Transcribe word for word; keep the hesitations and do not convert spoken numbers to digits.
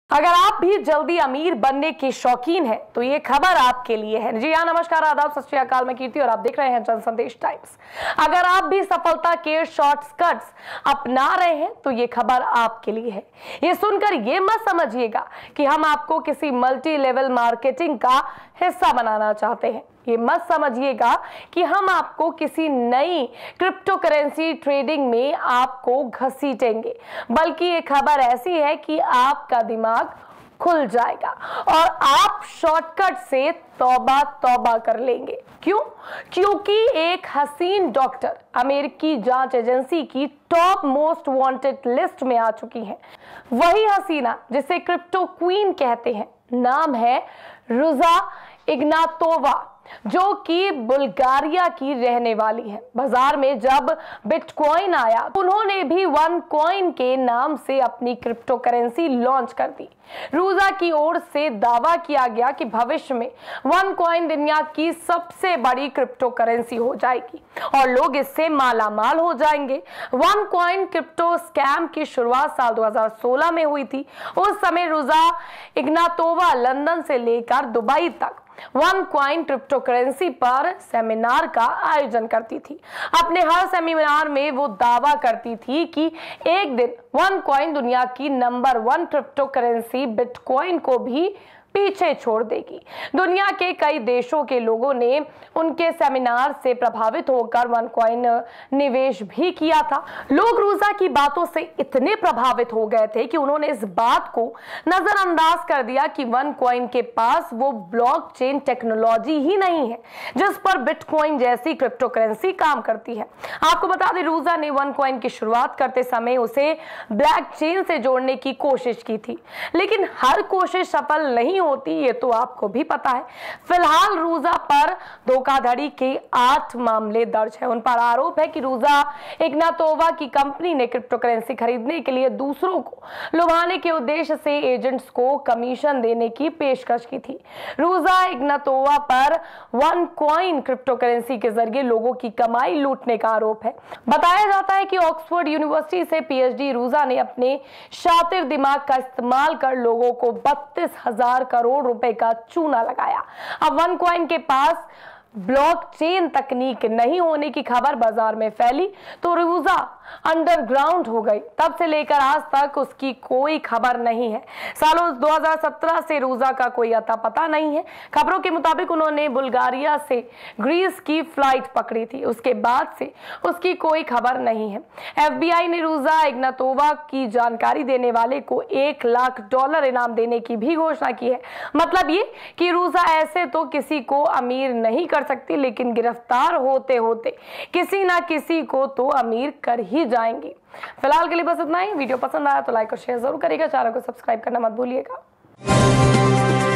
अगर आप भी जल्दी अमीर बनने के शौकीन हैं तो ये खबर आपके लिए है। जी हाँ, नमस्कार, आदाब, सत श्री अकाल, मैं कीर्ति और आप देख रहे हैं जन संदेश टाइम्स। अगर आप भी सफलता के शॉर्टकट्स अपना रहे हैं तो ये खबर आपके लिए है। ये सुनकर ये मत समझिएगा कि हम आपको किसी मल्टी लेवल मार्केटिंग का हिस्सा बनाना चाहते हैं। ये मत समझिएगा कि हम आपको किसी नई क्रिप्टो करेंसी ट्रेडिंग में आपको घसीटेंगे, बल्कि ये खबर ऐसी है कि आपका दिमाग खुल जाएगा और आप शॉर्टकट से तौबा तौबा कर लेंगे। क्यों? क्योंकि एक हसीन डॉक्टर अमेरिकी जांच एजेंसी की टॉप मोस्ट वांटेड लिस्ट में आ चुकी है। वही हसीना जिसे क्रिप्टो क्वीन कहते हैं, नाम है रुजा इग्नातोवा, जो कि बुल्गारिया की रहने वाली है। बाजार में जब बिटकॉइन आया, उन्होंने भी वन कॉइन के नाम से अपनी क्रिप्टो करेंसी लॉन्च कर दी। रूजा की ओर से दावा किया गया कि भविष्य में वन कॉइन दुनिया की सबसे बड़ी क्रिप्टो करेंसी हो जाएगी और लोग इससे माला माल हो जाएंगे। वन कॉइन क्रिप्टो स्कैम की शुरुआत साल दो हज़ार सोलह में हुई थी। उस समय रुजा इग्नातोवा लंदन से लेकर दुबई तक वन कॉइन क्रिप्टो करेंसी पर सेमिनार का आयोजन करती थी। अपने हर सेमिनार में वो दावा करती थी कि एक दिन वन कॉइन दुनिया की number one cryptocurrency bitcoin को भी पीछे छोड़ देगी। दुनिया के कई देशों के लोगों ने उनके सेमिनार से प्रभावित होकर वन कॉइन निवेश भी किया था। लोग रूजा की बातों से इतने प्रभावित हो गए थे कि उन्होंने इस बात को नजरअंदाज कर दिया कि वन कॉइन के पास वो ब्लॉकचेन टेक्नोलॉजी ही नहीं है जिस पर बिटकॉइन जैसी क्रिप्टो करेंसी काम करती है। आपको बता दें, रूजा ने वन कॉइन की शुरुआत करते समय उसे ब्लॉकचेन से जोड़ने की कोशिश की थी, लेकिन हर कोशिश सफल नहीं होती, ये तो आपको भी पता है। फिलहाल रूजा पर धोखाधड़ी के आठ मामले दर्ज है। उन पर आरोप है कि रूजा इग्नातोवा की कंपनी ने क्रिप्टो करेंसी खरीदने के लिए दूसरों को लुभाने के उद्देश्य से एजेंट्स को कमीशन देने की पेशकश की थी। रूजा इग्नातोवा पर वन कॉइन क्रिप्टो करेंसी के जरिए लोगों की कमाई लूटने का आरोप है। बताया जाता है कि ऑक्सफोर्ड यूनिवर्सिटी से पीएचडी रूजा ने अपने शातिर दिमाग का इस्तेमाल कर लोगों को बत्तीस हजार करोड़ रुपए का चूना लगाया। अब वन कॉइन के पास ब्लॉकचेन तकनीक नहीं होने की खबर बाजार में फैली तो रूजा अंडरग्राउंड हो गई। तब से लेकर आज तक उसकी कोई खबर नहीं है। सालों दो हज़ार सत्रह से रूजा का कोई अता पता नहीं है। खबरों के मुताबिक उन्होंने बुल्गारिया से ग्रीस की फ्लाइट पकड़ी थी, उसके बाद से उसकी कोई खबर नहीं है। एफबीआई ने रूजा इग्नातोवा की जानकारी देने वाले को एक लाख डॉलर इनाम देने की भी घोषणा की है। मतलब ये कि रूजा ऐसे तो किसी को अमीर नहीं कर सकती, लेकिन गिरफ्तार होते होते किसी ना किसी को तो अमीर कर ही जाएंगे। फिलहाल के लिए बस इतना ही। वीडियो पसंद आया तो लाइक और शेयर जरूर करिएगा। चैनल को सब्सक्राइब करना मत भूलिएगा।